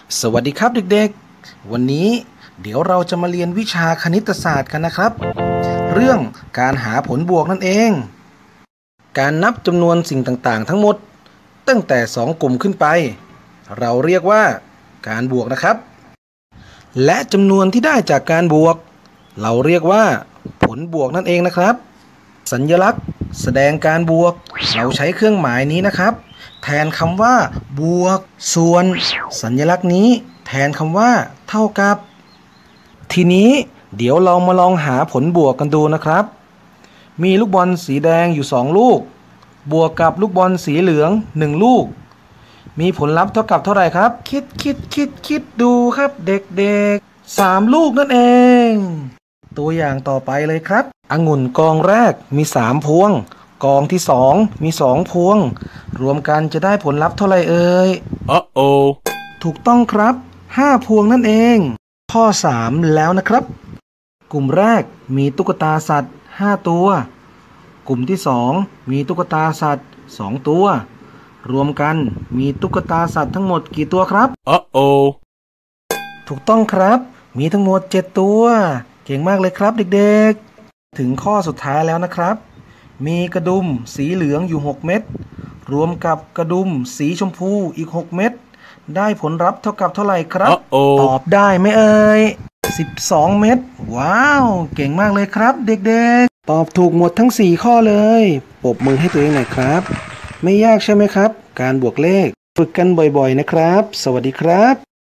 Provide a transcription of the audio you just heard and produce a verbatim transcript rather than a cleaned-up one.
สวัสดีครับเด็กๆวันนี้เดี๋ยวเราจะมาเรียนวิชาคณิตศาสตร์กันนะครับเรื่องการหาผลบวกนั่นเองการนับจำนวนสิ่งต่างๆทั้งหมดตั้งแต่สองกลุ่มขึ้นไปเราเรียกว่าการบวกนะครับและจำนวนที่ได้จากการบวกเราเรียกว่าผลบวกนั่นเองนะครับสัญลักษณ์แสดงการบวกเราใช้เครื่องหมายนี้นะครับแทนคำว่าบวกส่วนสัญลักษณ์นี้แทนคำว่าเท่ากับทีนี้เดี๋ยวเรามาลองหาผลบวกกันดูนะครับมีลูกบอลสีแดงอยู่สองลูกบวกกับลูกบอลสีเหลืองหนึ่งลูกมีผลลัพธ์เท่ากับเท่าไหร่ครับคิดคิดคิดคิดดูครับเด็กๆสามลูกนั่นเองตัวอย่างต่อไปเลยครับองุ่นกองแรกมีสามพวงกองที่สองมีสองพวงรวมกันจะได้ผลลัพธ์เท่าไหร่เอ่ยอ๋อโอถูกต้องครับห้าพวงนั่นเองข้อสามแล้วนะครับกลุ่มแรกมีตุ๊กตาสัตว์ห้าตัวกลุ่มที่สองมีตุ๊กตาสัตว์สองตัวรวมกันมีตุ๊กตาสัตว์ทั้งหมดกี่ตัวครับอ๋อโอถูกต้องครับมีทั้งหมดเจ็ดตัวเก่งมากเลยครับเด็กๆถึงข้อสุดท้ายแล้วนะครับมีกระดุมสีเหลืองอยู่หกเม็ดรวมกับกระดุมสีชมพูอีกหกเม็ดได้ผลลัพธ์เท่ากับเท่าไหร่ครับ uh-oh. ตอบได้ไหมเอ่ยสิบสองเม็ดว้าวเก่งมากเลยครับเด็กๆตอบถูกหมดทั้งสี่ข้อเลยปรบมือให้ตัวเองหน่อยครับไม่ยากใช่ไหมครับการบวกเลขฝึกกันบ่อยๆนะครับสวัสดีครับ